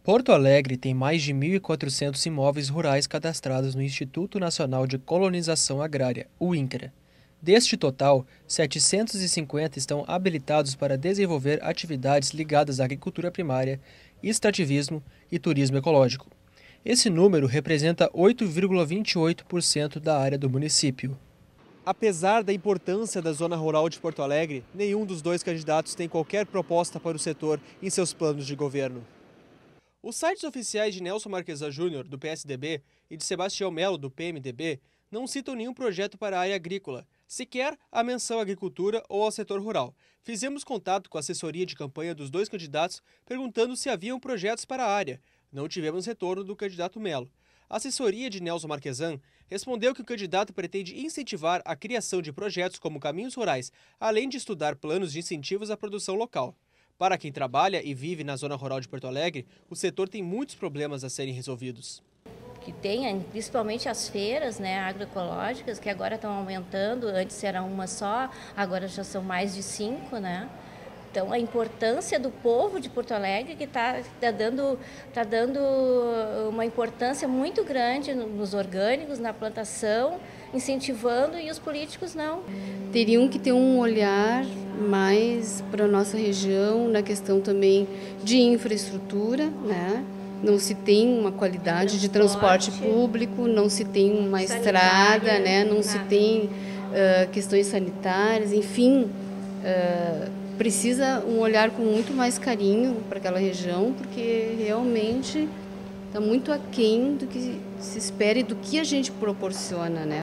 Porto Alegre tem mais de 1.400 imóveis rurais cadastrados no Instituto Nacional de Colonização Agrária, o INCRA. Deste total, 750 estão habilitados para desenvolver atividades ligadas à agricultura primária, extrativismo e turismo ecológico. Esse número representa 8,28% da área do município. Apesar da importância da zona rural de Porto Alegre, nenhum dos dois candidatos tem qualquer proposta para o setor em seus planos de governo. Os sites oficiais de Nelson Marquesan Júnior, do PSDB, e de Sebastião Melo, do PMDB, não citam nenhum projeto para a área agrícola, sequer a menção à agricultura ou ao setor rural. Fizemos contato com a assessoria de campanha dos dois candidatos perguntando se haviam projetos para a área. Não tivemos retorno do candidato Melo. A assessoria de Nelson Marquesan respondeu que o candidato pretende incentivar a criação de projetos como caminhos rurais, além de estudar planos de incentivos à produção local. Para quem trabalha e vive na zona rural de Porto Alegre, o setor tem muitos problemas a serem resolvidos. Que tem, principalmente as feiras, né, agroecológicas, que agora estão aumentando, antes era uma só, agora já são mais de 5, né? Então, a importância do povo de Porto Alegre, que está dando uma importância muito grande nos orgânicos, na plantação, incentivando, e os políticos não. Teriam que ter um olhar mais para a nossa região, na questão também de infraestrutura, né? Não se tem uma qualidade de transporte público, não se tem uma estrada, né? Não se tem questões sanitárias, enfim, precisa um olhar com muito mais carinho para aquela região, porque realmente está muito aquém do que se espera e do que a gente proporciona, né?